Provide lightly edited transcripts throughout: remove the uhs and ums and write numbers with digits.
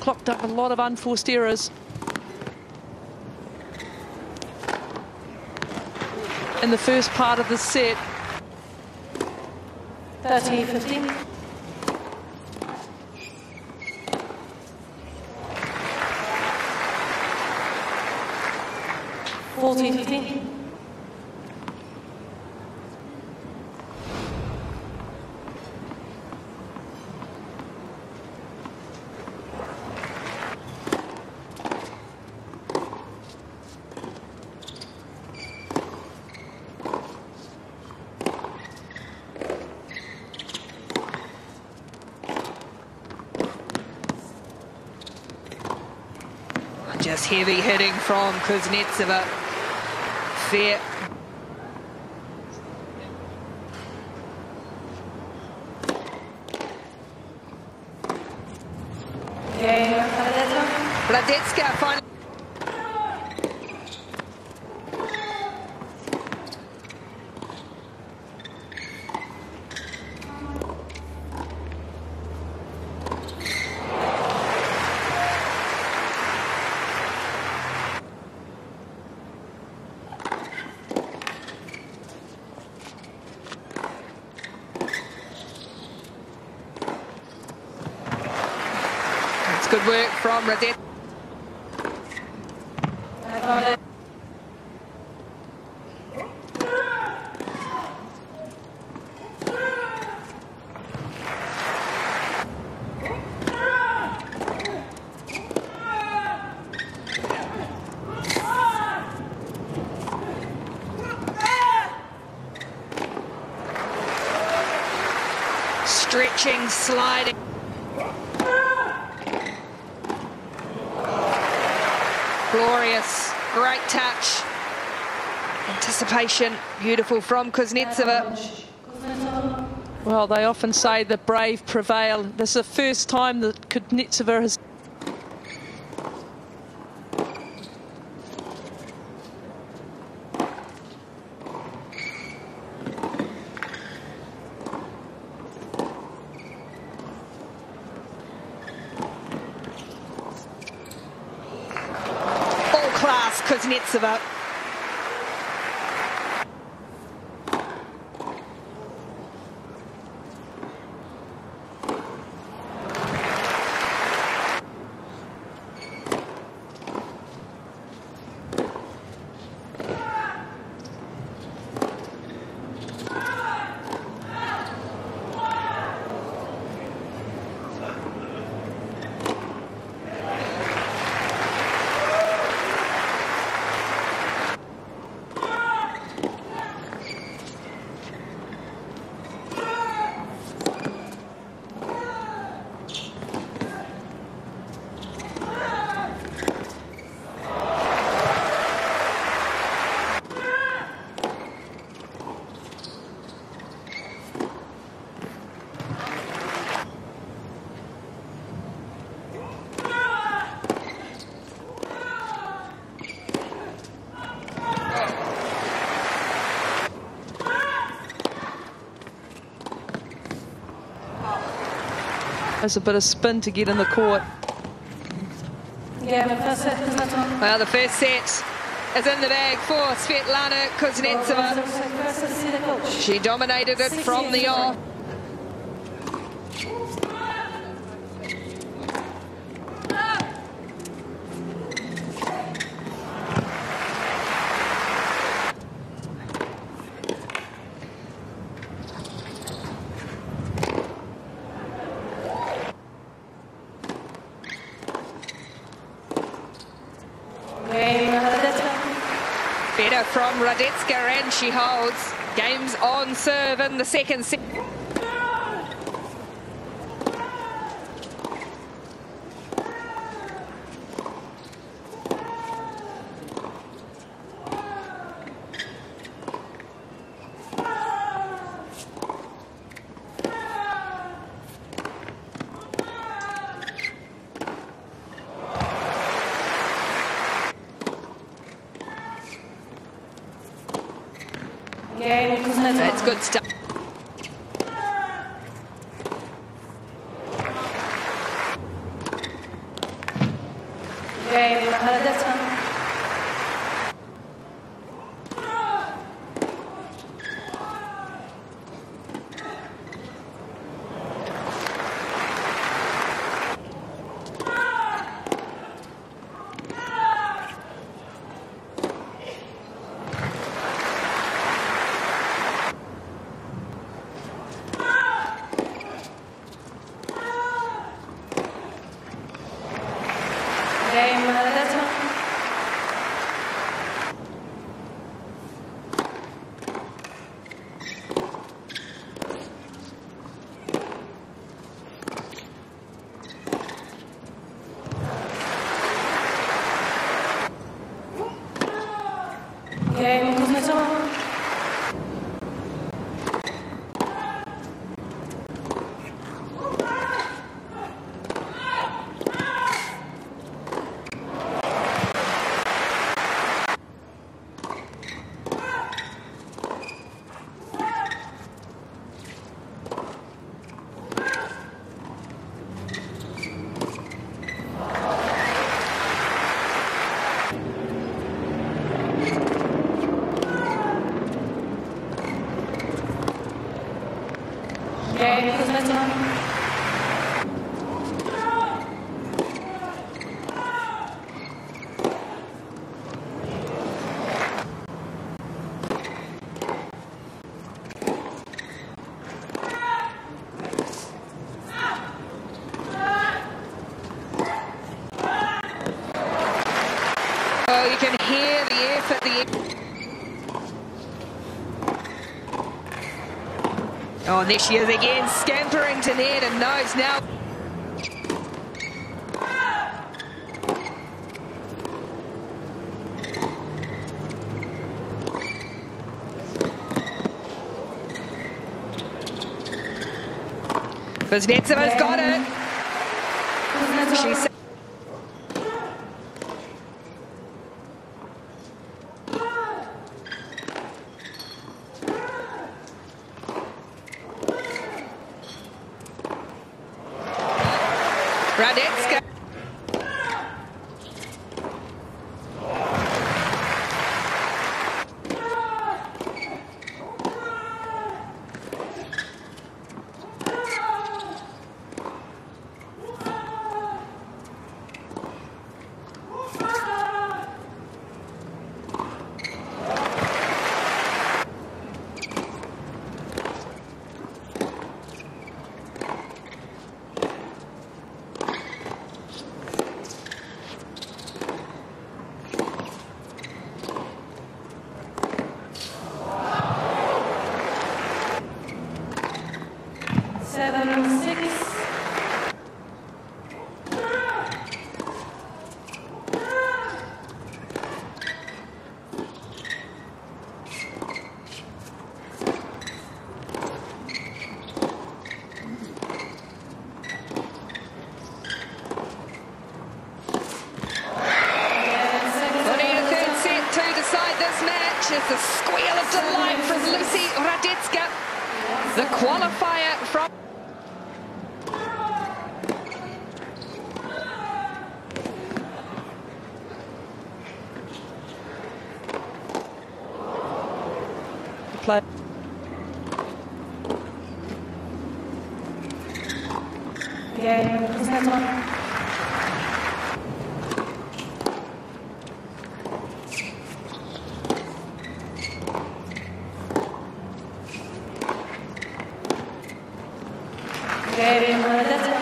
clocked up a lot of unforced errors. In the first part of the set. 30-15. 40-15. Just heavy hitting from Kuznetsova. Fair. Hradecka finally. Good work from Hradecka. Stretching, sliding. Glorious, great touch. Anticipation, beautiful from Kuznetsova. Well, they often say the brave prevail. This is the first time that Kuznetsova has... Kuznetsova. There's a bit of spin to get in the court. Well, the first set is in the bag for Svetlana Kuznetsova. She dominated it from the off. Better from Hradecka, and she holds. Game's on serve in the second set. That's good stuff. Game Hradecka. Game Hradecka. Game Kuznetsova. Game Kuznetsova. Oh, you can hear the effort, Oh, and there she is again, scampering to net and knows now. Kuznetsova's got it. She's Hradecka. It's a squeal of delight from Lucie Hradecka, the qualifier from... Play. Game Kuznetsova. Game Hradecka.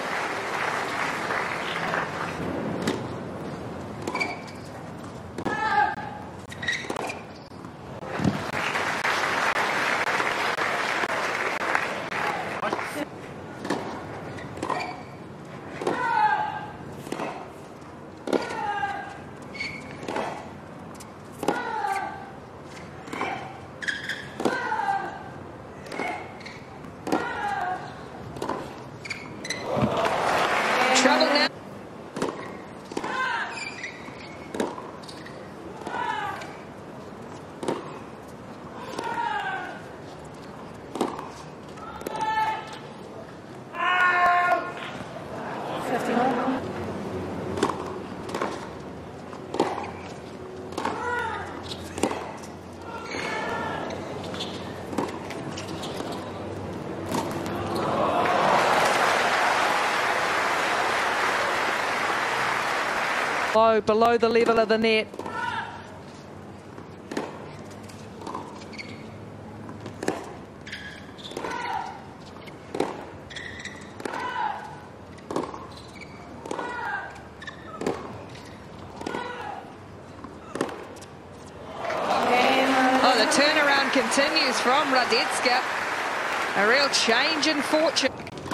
Trouble now. Below the level of the net. Oh, the turnaround continues from Hradecka. A real change in fortune.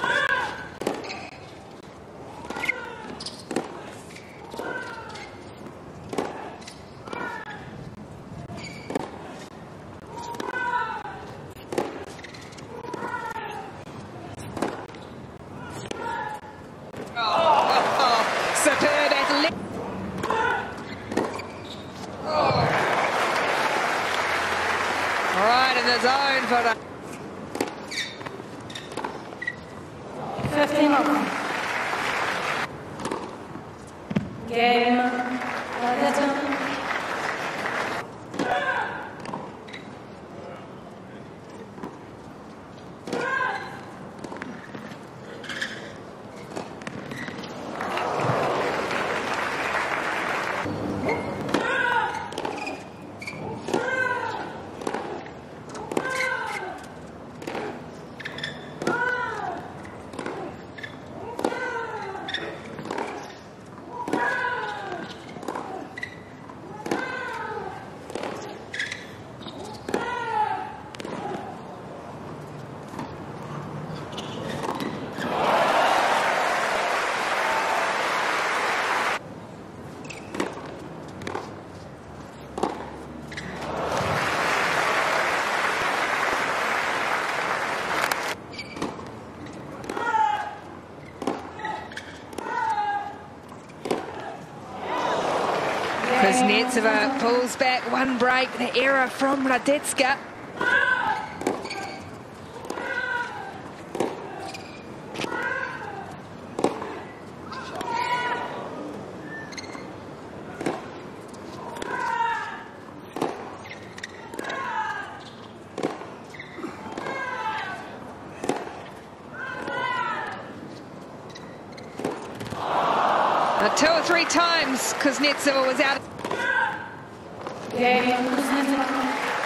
Superb athletic. Right in the zone for the 15 off. Game. Hradecka. Kuznetsova pulls back one break, the error from Hradecka. Two or three times Kuznetsova was out. Game. Kuznetsova.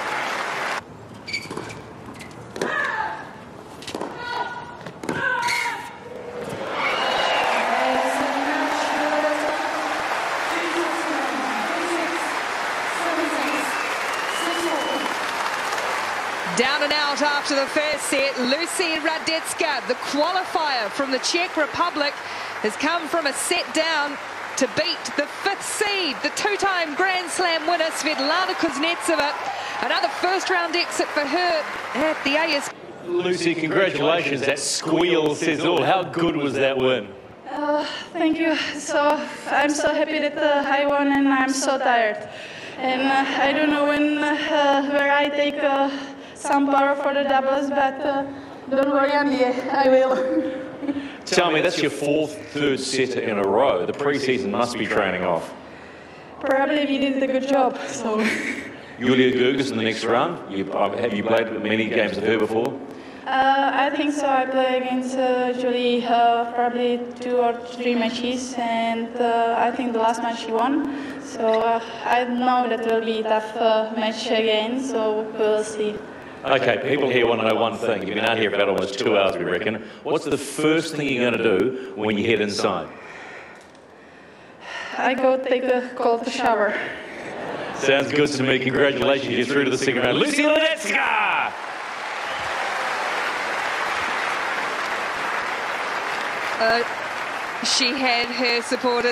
Down and out after the first set, Lucie Hradecka, the qualifier from the Czech Republic, has come from a set down to beat the 5th seed, the two-time Grand Slam winner, Svetlana Kuznetsova. Another first-round exit for her at the AS. Lucie, congratulations. That squeal says all. How good was that win? Thank you. So I'm so happy that I won, and I'm so tired. And I don't know when where I take some power for the doubles, but don't worry, Andy, I will. Tell me, that's your 4th third setter in a row. The pre-season must be training off. Probably we did a good job. So. Julia Gerges in the next round. Have you played many games with her before? I think so. I play against Julie probably 2 or 3 matches, and I think the last match she won. So I know that will be a tough match again. So we'll see. Okay, people here want to know one thing. You've been out here for about almost 2 hours, we reckon. What's the first thing you're going to do when you head inside? I go take a cold shower. Sounds good to me. Congratulations, you're through to the second round. Lucie Hradecka! She had her supporters